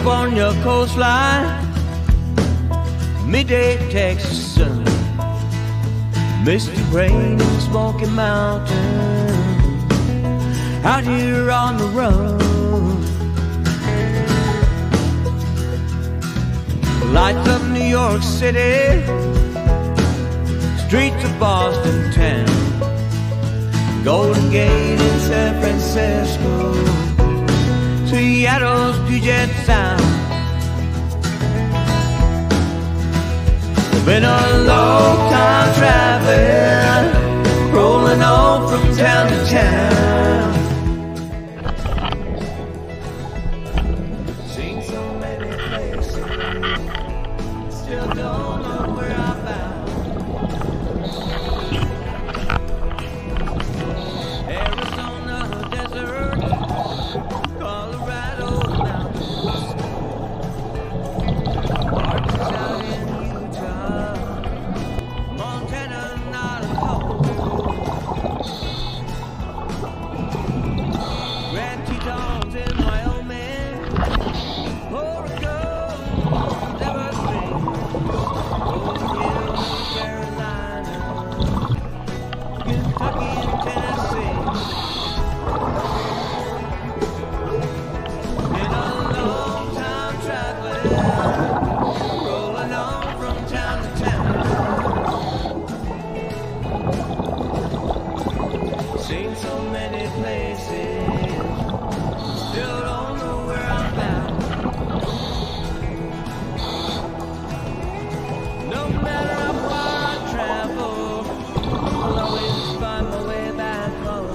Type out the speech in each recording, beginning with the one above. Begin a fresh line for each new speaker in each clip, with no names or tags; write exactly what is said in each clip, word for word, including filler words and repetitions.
California coastline, midday Texas sun, misty rain in Smoky Mountain, out here on the run. Lights of New York City, streets of Boston town, Golden Gate in San Francisco, Seattle's Puget Sound. Been a long time traveling, rolling on from town to town. Seen so many places, still don't know where I'm bound. Arizona desert, Colorado mountains, Arkansas and Utah, Montana not home, Grand Tetons in Wyoming, Oregon, Evergreen, Golden Hills, Carolina, Kentucky and Tennessee. Been a long time traveling, rolling on from town to town. Seen so many places, still don't know where I'm bound. No matter how far I travel, I'll always find my way back home.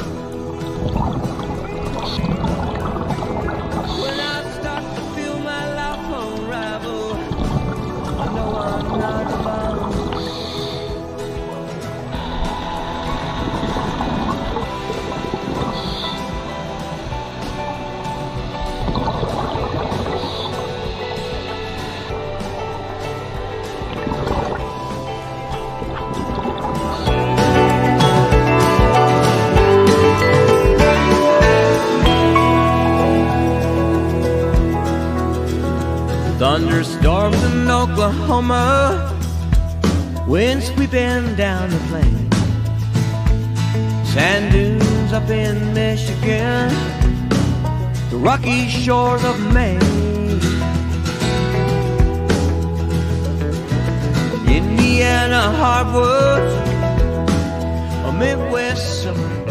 When I start to feel my life unravel, I know I'm not alone. Thunderstorms in Oklahoma, wind sweeping down the plain, sand dunes up in Michigan, the rocky shores of Maine, Indiana hardwoods, a Midwest summer,